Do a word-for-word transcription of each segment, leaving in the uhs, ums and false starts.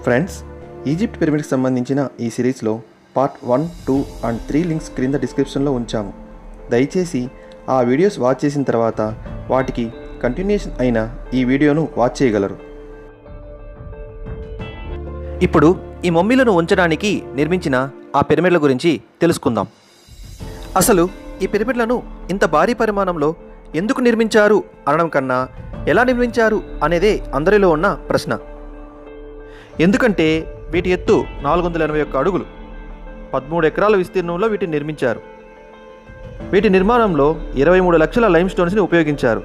Friends, Egypt పిరమిడ్కి సంబంధించిన ఈ సిరీస్లో part one two and three links క్రింద డిస్క్రిప్షన్లో ఉంచాము. దయచేసి ఆ వీడియోస్ వాచ్ చేసిన తర్వాత వాటికి కంటిన్యూషన్ అయిన ఈ వీడియోను వాచ్ చేయగలరు. ఇప్పుడు ఈ మమ్మీలను ఉంచడానికి నిర్మించిన ఆ పిరమిడ్ల గురించి తెలుసుకుందాం. అసలు ఈ పిరమిడ్లను ఇంత భారీ పరిమాణంలో ఎందుకు నిర్మించారు అనడం కన్నా ఎలా నిర్మించారు అనేదే అందరిలో ఉన్న ప్రశ్న. ఎందుకంటే వీటి ఎత్తు నాలుగు వందల ఎనభై ఒక్క అడుగులు, పదమూడు ఎకరాల విస్తీర్ణంలో వీటిని నిర్మించారు. వీటి నిర్మాణంలో ఇరవై మూడు లక్షల లైమ్ స్టోన్స్ని ఉపయోగించారు.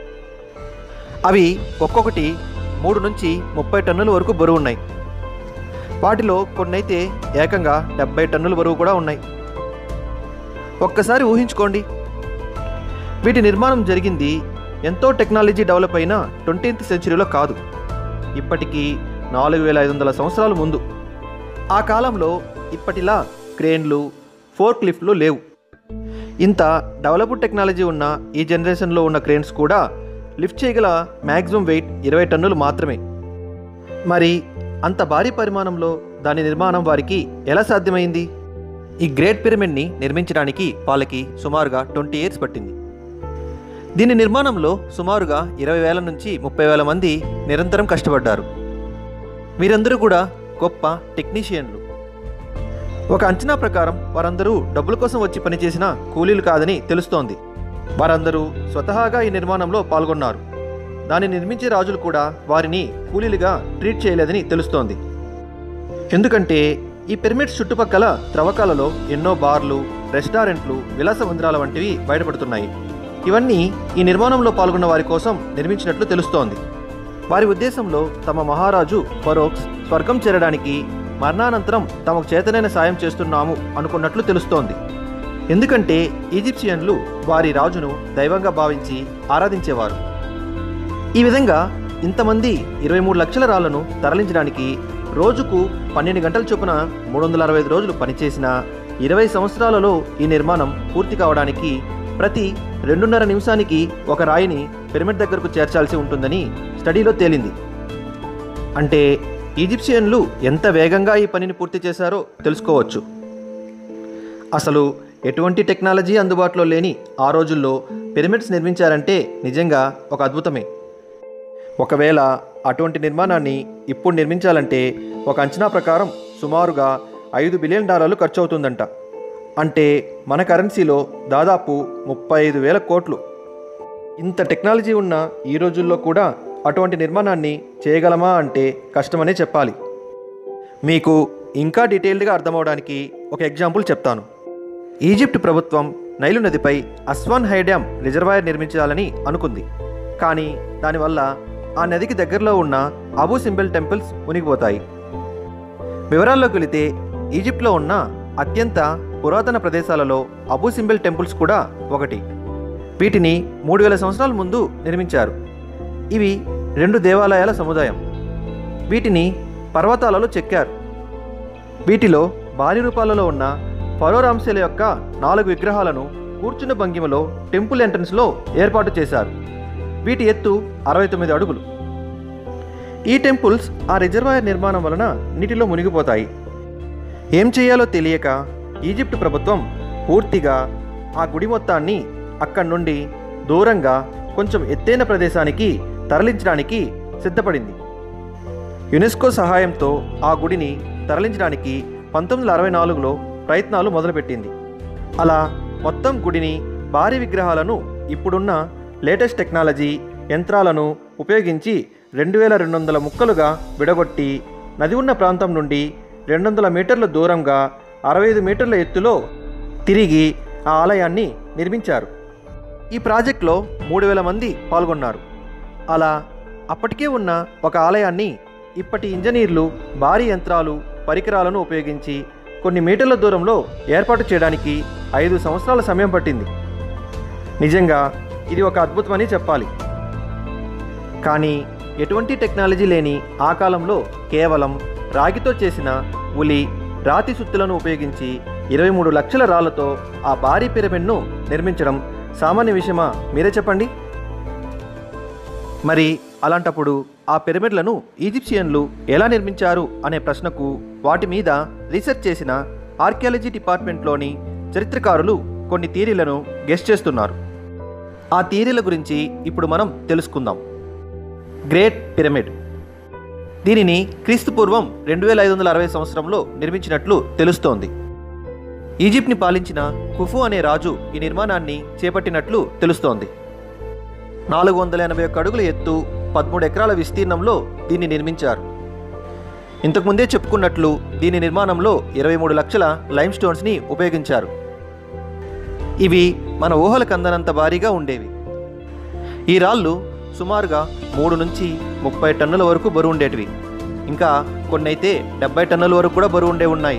అవి ఒక్కొక్కటి మూడు నుంచి ముప్పై టన్నుల వరకు బరువు ఉన్నాయి. వాటిలో కొన్నైతే ఏకంగా డెబ్బై టన్నుల బరువు కూడా ఉన్నాయి. ఒక్కసారి ఊహించుకోండి, వీటి నిర్మాణం జరిగింది ఎంతో టెక్నాలజీ డెవలప్ అయిన ట్వంటీన్త్ సెంచరీలో కాదు, ఇప్పటికీ నాలుగు వేల ఐదు వందల సంవత్సరాల ముందు. ఆ కాలంలో ఇప్పటిలా క్రేన్లు, ఫోర్క్ లిఫ్ట్లు లేవు. ఇంత డెవలప్డ్ టెక్నాలజీ ఉన్న ఈ జనరేషన్లో ఉన్న క్రేన్స్ కూడా లిఫ్ట్ చేయగల మ్యాక్సిమం వెయిట్ ఇరవై టన్నులు మాత్రమే. మరి అంత భారీ పరిమాణంలో దాని నిర్మాణం వారికి ఎలా సాధ్యమైంది? ఈ గ్రేట్ పిరమిడ్ని నిర్మించడానికి వాళ్ళకి సుమారుగా ట్వంటీ ఇయర్స్ పట్టింది. దీని నిర్మాణంలో సుమారుగా ఇరవై వేల నుంచి ముప్పై వేల మంది నిరంతరం కష్టపడ్డారు. వీరందరూ కూడా గొప్ప టెక్నీషియన్లు. ఒక అంచనా ప్రకారం వారందరూ డబ్బుల కోసం వచ్చి పనిచేసిన కూలీలు కాదని తెలుస్తోంది. వారందరూ స్వతహాగా ఈ నిర్మాణంలో పాల్గొన్నారు. దాన్ని నిర్మించే రాజులు కూడా వారిని కూలీలుగా ట్రీట్ చేయలేదని తెలుస్తోంది. ఎందుకంటే ఈ పిరమిడ్స్ చుట్టుపక్కల త్రవ్వకాలలో ఎన్నో బార్లు, రెస్టారెంట్లు, విలాస మందిరాల వంటివి బయటపడుతున్నాయి. ఇవన్నీ ఈ నిర్మాణంలో పాల్గొన్న వారి కోసం నిర్మించినట్లు తెలుస్తోంది. వారి ఉద్దేశంలో తమ మహారాజు ఫరోక్స్ స్వర్గం చేరడానికి మరణానంతరం తమకు చేతనైన సాయం చేస్తున్నాము అనుకున్నట్లు తెలుస్తోంది. ఎందుకంటే ఈజిప్షియన్లు వారి రాజును దైవంగా భావించి ఆరాధించేవారు. ఈ విధంగా ఇంతమంది ఇరవై మూడు లక్షల రాళ్లను తరలించడానికి రోజుకు పన్నెండు గంటల చొప్పున మూడు వందల అరవై ఐదు రోజులు పనిచేసిన ఇరవై సంవత్సరాలలో ఈ నిర్మాణం పూర్తి కావడానికి ప్రతి రెండున్నర నిమిషానికి ఒక రాయిని పిరమిడ్ దగ్గరకు చేర్చాల్సి ఉంటుందని స్టడీలో తేలింది. అంటే ఈజిప్షియన్లు ఎంత వేగంగా ఈ పనిని పూర్తి చేశారో తెలుసుకోవచ్చు. అసలు ఎటువంటి టెక్నాలజీ అందుబాటులో లేని ఆ రోజుల్లో పిరమిడ్స్ నిర్మించారంటే నిజంగా ఒక అద్భుతమే. ఒకవేళ అటువంటి నిర్మాణాన్ని ఇప్పుడు నిర్మించాలంటే ఒక అంచనా ప్రకారం సుమారుగా ఐదు బిలియన్ డాలర్లు ఖర్చు అవుతుందంట. అంటే మన కరెన్సీలో దాదాపు ముప్పై ఐదు వేల కోట్లు. ఇంత టెక్నాలజీ ఉన్న ఈ రోజుల్లో కూడా అటువంటి నిర్మాణాన్ని చేయగలమా అంటే కష్టమనే చెప్పాలి. మీకు ఇంకా డీటెయిల్డ్గా అర్థమవడానికి ఒక ఎగ్జాంపుల్ చెప్తాను. ఈజిప్ట్ ప్రభుత్వం నైలు నదిపై అస్వాన్ హై డ్యామ్ రిజర్వాయర్ నిర్మించాలని అనుకుంది. కానీ దానివల్ల ఆ నదికి దగ్గరలో ఉన్న అబూ సింబెల్ టెంపుల్స్ మునిగిపోతాయి. వివరాల్లోకి వెళితే ఈజిప్ట్లో ఉన్న అత్యంత పురాతన ప్రదేశాలలో అబూ సింబెల్ టెంపుల్స్ కూడా ఒకటి. వీటిని మూడు వేల సంవత్సరాల ముందు నిర్మించారు. ఇవి రెండు దేవాలయాల సముదాయం. వీటిని పర్వతాలలో చెక్కారు. వీటిలో భారీ రూపాలలో ఉన్న ఫరో రామ్సేల యొక్క నాలుగు విగ్రహాలను కూర్చున్న భంగిమలో టెంపుల్ ఎంట్రన్స్లో ఏర్పాటు చేశారు. వీటి ఎత్తు అరవై తొమ్మిది అడుగులు. ఈ టెంపుల్స్ ఆ రిజర్వాయర్ నిర్మాణం వలన నీటిలో మునిగిపోతాయి. ఏం చేయాలో తెలియక ఈజిప్ట్ ప్రభుత్వం పూర్తిగా ఆ గుడి మొత్తాన్ని అక్కడి నుండి దూరంగా కొంచెం ఎత్తైన ప్రదేశానికి తరలించడానికి సిద్ధపడింది. యునెస్కో సహాయంతో ఆ గుడిని తరలించడానికి పంతొమ్మిది వందల అరవై నాలుగులో ప్రయత్నాలు మొదలుపెట్టింది. అలా మొత్తం గుడిని భారీ విగ్రహాలను ఇప్పుడున్న లేటెస్ట్ టెక్నాలజీ యంత్రాలను ఉపయోగించి రెండు వేల రెండు వందల ముక్కలుగా విడగొట్టి నది ఉన్న ప్రాంతం నుండి రెండు వందల మీటర్ల దూరంగా అరవై ఐదు మీటర్ల ఎత్తులో తిరిగి ఆ ఆలయాన్ని నిర్మించారు. ఈ ప్రాజెక్టులో మూడు వేల మంది పాల్గొన్నారు. అలా అప్పటికే ఉన్న ఒక ఆలయాన్ని ఇప్పటి ఇంజనీర్లు భారీ యంత్రాలు, పరికరాలను ఉపయోగించి కొన్ని మీటర్ల దూరంలో ఏర్పాటు చేయడానికి ఐదు సంవత్సరాల సమయం పట్టింది. నిజంగా ఇది ఒక అద్భుతమని చెప్పాలి. కానీ ఎటువంటి టెక్నాలజీ లేని ఆ కాలంలో కేవలం రాగితో చేసిన ఉలి, రాతి సుత్తులను ఉపయోగించి ఇరవై మూడు లక్షల రాళ్లతో ఆ భారీ పిరమిడ్ను నిర్మించడం సామాన్య విషయమా? మీరే చెప్పండి. మరి అలాంటప్పుడు ఆ పిరమిడ్లను ఈజిప్షియన్లు ఎలా నిర్మించారు అనే ప్రశ్నకు వాటి మీద రీసెర్చ్ చేసిన ఆర్కియాలజీ డిపార్ట్మెంట్లోని చరిత్రకారులు కొన్ని థియరీలను గెస్ చేస్తున్నారు. ఆ థియరీల గురించి ఇప్పుడు మనం తెలుసుకుందాం. Great pyramid. దీనిని క్రీస్తు పూర్వం రెండు వేల ఐదు వందల అరవై సంవత్సరంలో నిర్మించినట్లు తెలుస్తోంది. ఈజిప్ట్ని పాలించిన కుఫు అనే రాజు ఈ నిర్మాణాన్ని చేపట్టినట్లు తెలుస్తోంది. నాలుగు వందల ఎనభై ఒక్క అడుగుల ఎత్తు, పదమూడు ఎకరాల విస్తీర్ణంలో దీన్ని నిర్మించారు. ఇంతకుముందే చెప్పుకున్నట్లు దీని నిర్మాణంలో ఇరవై మూడు లక్షల లైమ్ స్టోన్స్ని ఉపయోగించారు. ఇవి మన ఊహలకు అందనంత భారీగా ఉండేవి. ఈ రాళ్ళు సుమారుగా మూడు నుంచి ముప్పై టన్నుల వరకు బరువు ఉండేటివి. ఇంకా కొన్నైతే డెబ్బై టన్నుల వరకు కూడా బరువు ఉండే ఉన్నాయి.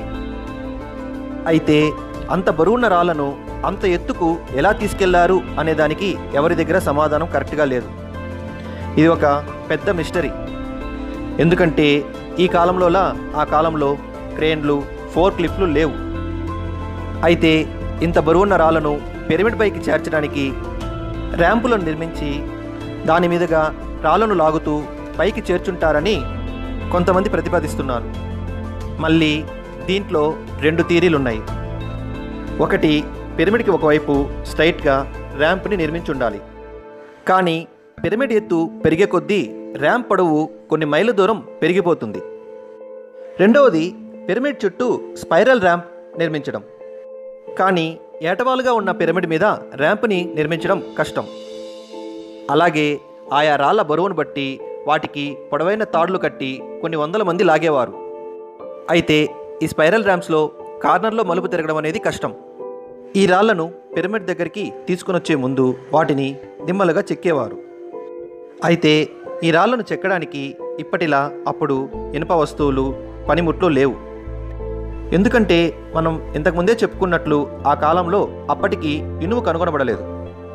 అయితే అంత బరువున్న రాళ్లను అంత ఎత్తుకు ఎలా తీసుకెళ్లారు అనే దానికి ఎవరి దగ్గర సమాధానం కరెక్ట్గా లేదు. ఇది ఒక పెద్ద మిస్టరీ. ఎందుకంటే ఈ కాలంలోలా ఆ కాలంలో క్రేన్లు, ఫోర్క్ లిఫ్ట్లు లేవు. అయితే ఇంత బరువున్న రాళ్లను పిరమిడ్ పైకి చేర్చడానికి ర్యాంపులను నిర్మించి దాని మీదుగా రాళ్లను లాగుతూ పైకి చేర్చుంటారని కొంతమంది ప్రతిపాదిస్తున్నారు. మళ్ళీ దీంట్లో రెండు థియరీలున్నాయి. ఒకటి, పిరమిడ్కి ఒకవైపు స్ట్రైట్గా ర్యాంప్ని నిర్మించుండాలి. కానీ పిరమిడ్ ఎత్తు పెరిగే కొద్దీ ర్యాంప్ పొడవు కొన్ని మైళ్ళ దూరం పెరిగిపోతుంది. రెండవది, పిరమిడ్ చుట్టూ స్పైరల్ ర్యాంప్ నిర్మించడం. కానీ ఏటవాలుగా ఉన్న పిరమిడ్ మీద ర్యాంప్ని నిర్మించడం కష్టం. అలాగే ఆయా రాళ్ల బరువును బట్టి వాటికి పొడవైన తాడులు కట్టి కొన్ని వందల మంది లాగేవారు. అయితే ఈ స్పైరల్ ర్యాంప్స్లో కార్నర్లో మలుపు తిరగడం అనేది కష్టం. ఈ రాళ్లను పిరమిడ్ దగ్గరికి తీసుకునొచ్చే ముందు వాటిని దిమ్మలుగా చెక్కేవారు. అయితే ఈ రాళ్లను చెక్కడానికి ఇప్పటిలా అప్పుడు ఇనుప వస్తువులు, పనిముట్లు లేవు. ఎందుకంటే మనం ఇంతకుముందే చెప్పుకున్నట్లు ఆ కాలంలో అప్పటికి ఇనుము కనుగొనబడలేదు.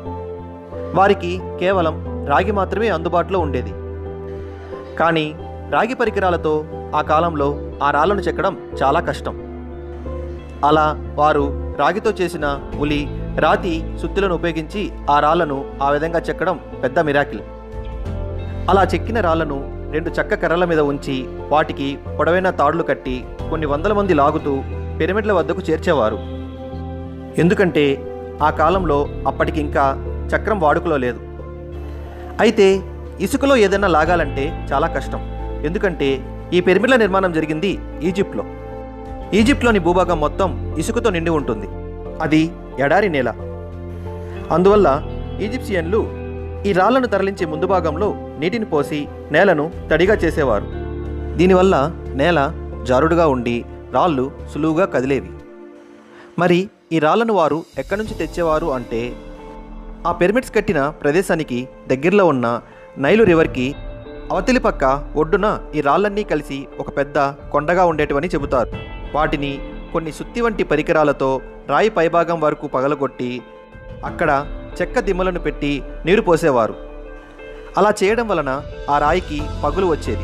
వారికి కేవలం రాగి మాత్రమే అందుబాటులో ఉండేది. కానీ రాగి పరికరాలతో ఆ కాలంలో ఆ రాళ్లను చెక్కడం చాలా కష్టం. అలా వారు రాగితో చేసిన ఉలి, రాతి సుత్తులను ఉపయోగించి ఆ రాళ్లను ఆ విధంగా చెక్కడం పెద్ద మిరాకిల్. అలా చెక్కిన రాళ్లను రెండు చెక్క కర్రల మీద ఉంచి వాటికి పొడవైన తాడులు కట్టి కొన్ని వందల మంది లాగుతూ పిరమిడ్ల వద్దకు చేర్చేవారు. ఎందుకంటే ఆ కాలంలో అప్పటికి ఇంకా చక్రం వాడుకలో లేదు. అయితే ఇసుకలో ఏదైనా లాగాలంటే చాలా కష్టం. ఎందుకంటే ఈ పిరమిడ్ల నిర్మాణం జరిగింది ఈజిప్ట్లో. ఈజిప్ట్లోని భూభాగం మొత్తం ఇసుకతో నిండి ఉంటుంది. అది ఎడారి నేల. అందువల్ల ఈజిప్షియన్లు ఈ రాళ్లను తరలించే ముందు భాగంలో నీటిని పోసి నేలను తడిగా చేసేవారు. దీనివల్ల నేల జారుడుగా ఉండి రాళ్ళు సులువుగా కదిలేవి. మరి ఈ రాళ్లను వారు ఎక్కడి నుంచి తెచ్చేవారు అంటే, ఆ పిరమిడ్స్ కట్టిన ప్రదేశానికి దగ్గరలో ఉన్న నైలు రివర్కి అవతలి పక్క ఒడ్డున ఈ రాళ్ళన్నీ కలిసి ఒక పెద్ద కొండగా ఉండేటివని చెబుతారు. వాటిని కొన్ని సుత్తి వంటి పరికరాలతో రాయి పైభాగం వరకు పగలగొట్టి అక్కడ చెక్క దిమ్మలను పెట్టి నీరు పోసేవారు. అలా చేయడం వలన ఆ రాయికి పగులు వచ్చేది.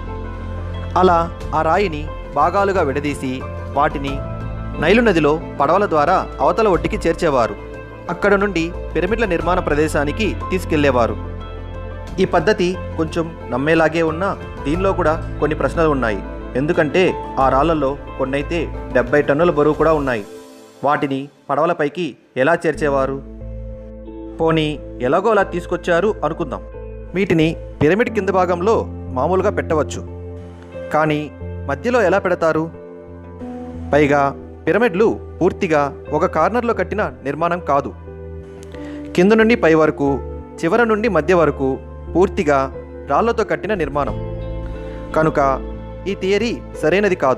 అలా ఆ రాయిని భాగాలుగా విడదీసి వాటిని నైలు నదిలో పడవల ద్వారా అవతల ఒడ్డుకి చేర్చేవారు. అక్కడ నుండి పిరమిడ్ల నిర్మాణ ప్రదేశానికి తీసుకెళ్లేవారు. ఈ పద్ధతి కొంచెం నమ్మేలాగే ఉన్నా దీనిలో కూడా కొన్ని ప్రశ్నలు ఉన్నాయి. ఎందుకంటే ఆ రాళ్లలో కొన్నైతే డెబ్బై టన్నుల బరువు కూడా ఉన్నాయి. వాటిని పడవలపైకి ఎలా చేర్చేవారు? పోనీ ఎలాగో అలా తీసుకొచ్చారు అనుకుందాం. వీటిని పిరమిడ్ కింద భాగంలో మామూలుగా పెట్టవచ్చు. కానీ మధ్యలో ఎలా పెడతారు? పైగా పిరమిడ్లు పూర్తిగా ఒక కార్నర్లో కట్టిన నిర్మాణం కాదు. కింద నుండి పై వరకు, చివర నుండి మధ్య వరకు పూర్తిగా రాళ్లతో కట్టిన నిర్మాణం. కనుక ఈ థియరీ సరైనది కాదు.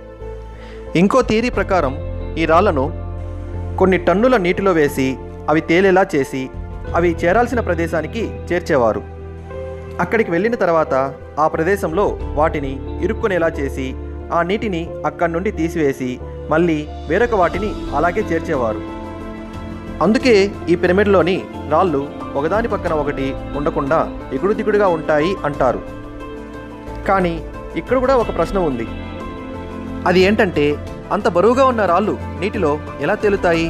ఇంకో థియరీ ప్రకారం ఈ రాళ్లను కొన్ని టన్నుల నీటిలో వేసి అవి తేలేలా చేసి అవి చేరాల్సిన ప్రదేశానికి చేర్చేవారు. అక్కడికి వెళ్ళిన తర్వాత ఆ ప్రదేశంలో వాటిని ఇరుక్కునేలా చేసి ఆ నీటిని అక్కడి నుండి తీసివేసి మళ్ళీ వేరొక వాటిని అలాగే చేర్చేవారు. అందుకే ఈ పిరమిడ్లోని రాళ్ళు ఒకదాని పక్కన ఒకటి ఉండకుండా ఎగుడు దిగుడుగా ఉంటాయి అంటారు. కానీ ఇక్కడ కూడా ఒక ప్రశ్న ఉంది. అది ఏంటంటే, అంత బరువుగా ఉన్న రాళ్ళు నీటిలో ఎలా తేలుతాయి?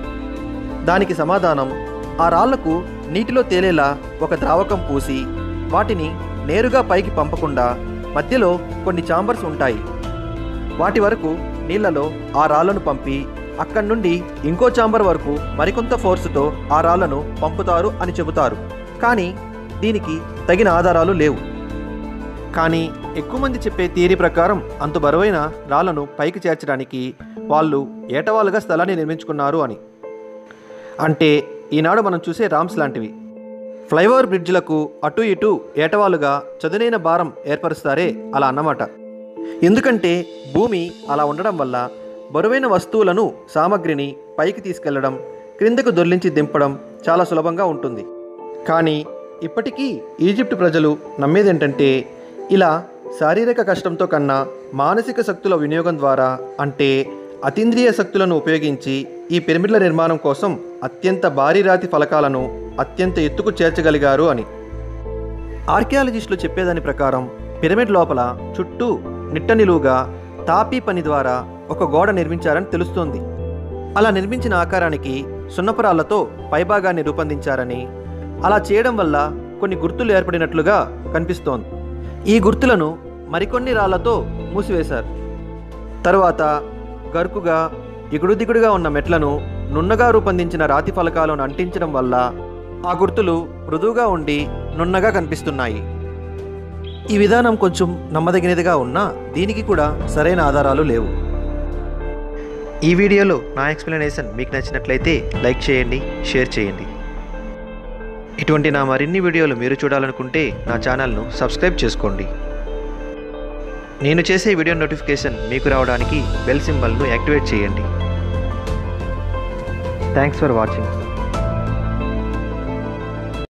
దానికి సమాధానం, ఆ రాళ్లకు నీటిలో తేలేలా ఒక ద్రావకం పూసి వాటిని నేరుగా పైకి పంపకుండా మధ్యలో కొన్ని ఛాంబర్స్ ఉంటాయి. వాటి వరకు నీళ్లలో ఆ రాళ్లను పంపి అక్కడి నుండి ఇంకో ఛాంబర్ వరకు మరికొంత ఫోర్సుతో ఆ రాళ్లను పంపుతారు అని చెబుతారు. కానీ దీనికి తగిన ఆధారాలు లేవు. కానీ ఎక్కువ మంది చెప్పే థియరీ ప్రకారం అంత బరువైన రాళ్లను పైకి చేర్చడానికి వాళ్ళు ఏటవాలుగా స్థలాన్ని నిర్మించుకున్నారు అని. అంటే ఈనాడు మనం చూసే రామ్స్ లాంటివి. ఫ్లైఓవర్ బ్రిడ్జ్లకు అటు ఇటు ఏటవాలుగా చదునైన భారం ఏర్పరుస్తారే అలా అన్నమాట. ఎందుకంటే భూమి అలా ఉండడం వల్ల బరువైన వస్తువులను సామగ్రిని పైకి తీసుకెళ్లడం, క్రిందకు దొర్లించి దింపడం చాలా సులభంగా ఉంటుంది. కానీ ఇప్పటికీ ఈజిప్ట్ ప్రజలు నమ్మేదేంటంటే ఇలా శారీరక కష్టంతో కన్నా మానసిక శక్తుల వినియోగం ద్వారా, అంటే అతీంద్రియ శక్తులను ఉపయోగించి ఈ పిరమిడ్ల నిర్మాణం కోసం అత్యంత భారీ రాతి ఫలకాలను అత్యంత ఎత్తుకు చేర్చగలిగారు అని. ఆర్కియాలజిస్టులు చెప్పేదాని ప్రకారం పిరమిడ్ లోపల చుట్టూ నిట్ట నిలువుగా తాపీ పని ద్వారా ఒక గోడ నిర్మించారని తెలుస్తోంది. అలా నిర్మించిన ఆకారానికి సున్నపురాళ్లతో పైభాగాన్ని రూపొందించారని, అలా చేయడం వల్ల కొన్ని గుర్తులు ఏర్పడినట్లుగా కనిపిస్తోంది. ఈ గుర్తులను మరికొన్ని రాళ్లతో మూసివేశారు. తరువాత గరుకుగా ఎగుడు దిగుడుగా ఉన్న మెట్లను నున్నగా రూపొందించిన రాతి ఫలకాలను అంటించడం వల్ల ఆ గుర్తులు మృదువుగా ఉండి నున్నగా కనిపిస్తున్నాయి. ఈ విధానం కొంచెం నమ్మదగినదిగా ఉన్నా దీనికి కూడా సరైన ఆధారాలు లేవు. ఈ వీడియోలో నా ఎక్స్ప్లెనేషన్ మీకు నచ్చినట్లయితే లైక్ చేయండి, షేర్ చేయండి. ఇటువంటి నా మరిన్ని వీడియోలు మీరు చూడాలనుకుంటే నా ఛానల్ను సబ్స్క్రైబ్ చేసుకోండి. నేను చేసే వీడియో నోటిఫికేషన్ మీకు రావడానికి బెల్ సింబల్ను యాక్టివేట్ చేయండి. Thanks for watching.